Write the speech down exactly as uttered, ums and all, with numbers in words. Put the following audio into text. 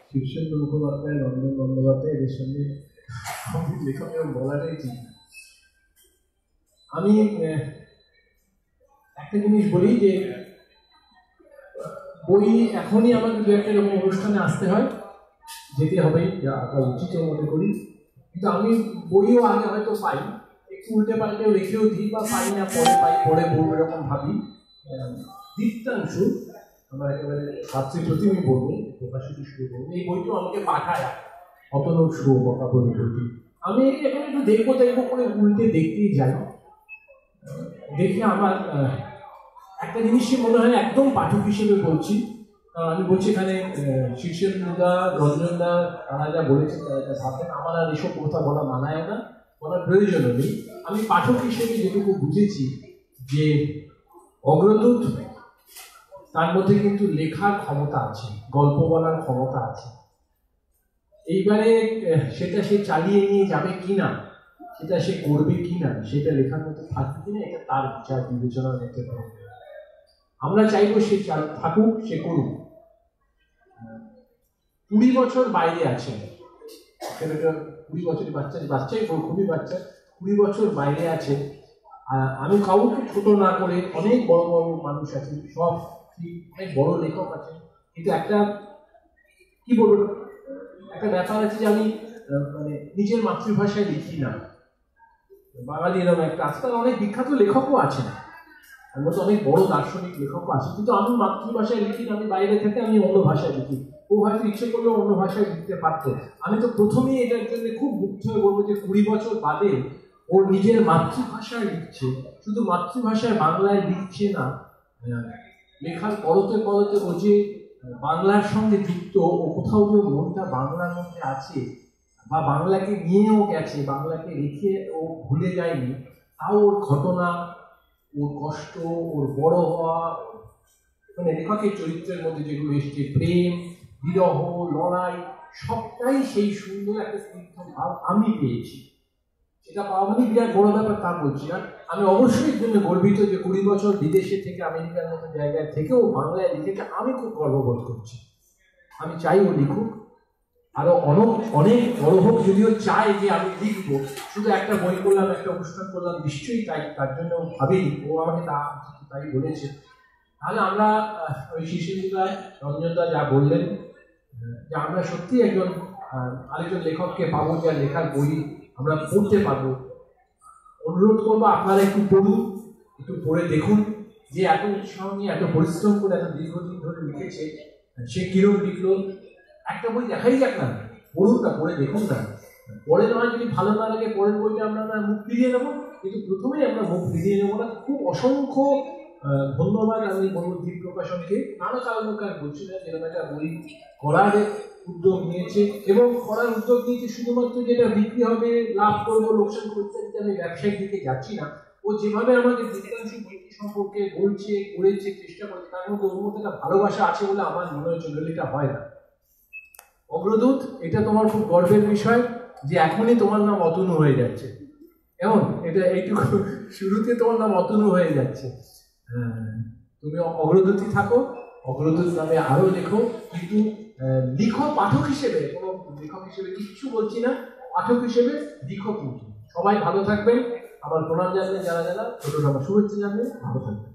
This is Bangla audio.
শীর্ষেন্দু মুখোপাধ্যায়, রঞ্জন বন্দ্যোপাধ্যায়, এদের সঙ্গে লেখকের বলাটাই ঠিক। আমি একটা জিনিস বলি যে বই এখনই আমাকে দু একটা এরকম অনুষ্ঠানে আসতে হয়, যেতে হবে, যা উচিত মনে করি। কিন্তু আমি বইও আগে হয়তো পাই, একটু উল্টে পাল্টেও রেখেও দিই, বা পাই না পরে পাই, পরে বলবো এরকম ভাবি। দীপ্তাংশু, আমরা একেবারে ছাত্রী প্রতিমী বলবো, প্রকাশিত শুরু করবো, এই বইটিও আমাকে পাঠায় অতনুর শুয়োপোকা বলে বইটি। আমি এখানে একটু দেখবো দেখবো করে উল্টে দেখতেই যাই। দেখে আমার একটা জিনিসই মনে হয়, একদম পাঠক হিসেবে বলছি, কারণ আমি বলছি এখানে শীর্ষেন্দুদা, রঞ্জনদা, তারা যা বলেছেন তারা যা ভাববেন, আমার আর এসব কথা বলা মানায় না, বলার প্রয়োজনও নেই। আমি পাঠক হিসেবে যেটুকু বুঝেছি যে অগ্রদূত, তার মধ্যে কিন্তু লেখার ক্ষমতা আছে, গল্প বলার ক্ষমতা আছে। এইবারে সেটা সে চালিয়ে নিয়ে যাবে কিনা, সেটা সে করবে কিনা, সেটা লেখার মধ্যে থাকবে কিনা, এটা তার বিচার বিবেচনা নিতে হবে। আমরা চাইবো সে থাকুক, সে করুক। কুড়ি বছর বাইরে আছে, কুড়ি বছরের বাচ্চা, বাচ্চাই খুবই বাচ্চা, কুড়ি বছর বাইরে আছে। আমি কাউকে ছোট না করে, অনেক বড় বড় মানুষ আছেন, সব অনেক বড় লেখক আছেন, কিন্তু একটা কি বলবো, একটা ব্যাপার আছে যে আমি মানে নিজের মাতৃভাষায় লিখি না। বাঙালি এরকম একটা, আজকাল অনেক বিখ্যাত লেখকও আছেন, তার মধ্যে অনেক বড় দার্শনিক লেখকও আছে, কিন্তু আমি মাতৃভাষায় লিখি না, আমি বাইরে থেকে আমি অন্য ভাষায় লিখি। ও হয়তো ইচ্ছে করলেও অন্য ভাষায় লিখতে পারতো। আমি তো প্রথমেই এটার জন্য খুব মুগ্ধ হয়ে বলবো যে কুড়ি বছর বাদে ওর নিজের মাতৃভাষায় লিখছে, শুধু মাতৃভাষায় বাংলায় লিখছে না, লেখার পরতে পরতে ও যে বাংলার সঙ্গে যুক্ত, ও কোথাও যে মনটা বাংলার মধ্যে আছে, বা বাংলাকে নিয়েও গেছে, বাংলাকে রেখে ও ভুলে যায়নি, তাও ওর ঘটনা, ওর কষ্ট, ওর বড় হওয়া, মানে লেখকের চরিত্রের মধ্যে যেগুলো এসছে, প্রেম, বিরহ, লড়াই, সবটাই সেই সুন্দর একটা স্নিগ্ধ ভাব আমি পেয়েছি। সেটা পাওয়া মানে বিরাট বড় ব্যাপার তা বলছি না। আমি অবশ্যই এর জন্য গর্বিত যে কুড়ি বছর বিদেশে থেকে, আমেরিকার মতো জায়গায় থেকেও বাংলায় লিখেছে, আমি খুব গর্ববোধ করছি। আমি চাই ও লিখুক, আরো অনেক অনেক বড় হোক, যদিও চাই যে আমি লিখবো। শুধু একটা বই করলাম, একটা অনুষ্ঠান করলাম, নিশ্চয়ই তাই, তার জন্য ভাবিনি, ও আমাকে তা তাই বলেছে। তাহলে আমরা ওই শীর্ষেন্দুদা, রঞ্জনদা যা বললেন, যে আমরা সত্যি একজন আরেকজন লেখককে পাবো, যার লেখার বই আমরা পড়তে পারবো। অনুরোধ করবো আপনারা একটু পড়ুন, একটু পড়ে দেখুন, যে এত উৎসাহ নিয়ে, এত পরিশ্রম করে, এত দীর্ঘদিন ধরে লিখেছে, সে কিরম লিখলো। একটা বই দেখাই যাক না, পড়ুন না, পড়ে দেখুন না। পরে নয়, যদি ভালো না লাগে পরের বইটা আমরা মুখ ফিরিয়ে নেবো, কিন্তু প্রথমেই আমরা মুখ ফিরিয়ে নেবো না। খুব অসংখ্য ধন্যবাদ আমি বলবো দ্বীপ প্রকাশনকে, নানা কারণকার বলছি না, যেরকম একটা বই করার উদ্যোগ নিয়েছে, এবং করার উদ্যোগ নিয়েছে শুধুমাত্র যেটা বিক্রি হবে, লাভ করবো, লোকসান করতে, আমি ব্যবসায়িক দিকে যাচ্ছি না। ও যেভাবে আমাকে দীপ্তাংশু বইটি সম্পর্কে বলছে, করেছে, চেষ্টা করেছে, তার মধ্যে ওর মধ্যে একটা ভালোবাসা আছে বলে আমার মনে হচ্ছে, এটা হয় না। অগ্রদূত, এটা তোমার খুব গর্বের বিষয় যে এখনই তোমার নাম অতনু হয়ে যাচ্ছে, এমন এটা এইটুকু শুরুতে তোমার নাম অতনু হয়ে যাচ্ছে। তুমি অগ্রদূতই থাকো, অগ্রদূত নামে আরো লেখো, কিন্তু লিখো পাঠক হিসেবে, কোনো লেখক হিসেবে কিচ্ছু বলছি না, পাঠক হিসেবে লিখো। কিন্তু সবাই ভালো থাকবেন, আমার প্রণাম জানবেন, যারা যারা ছোট আমার শুভেচ্ছা জানবেন, ভালো থাকবেন।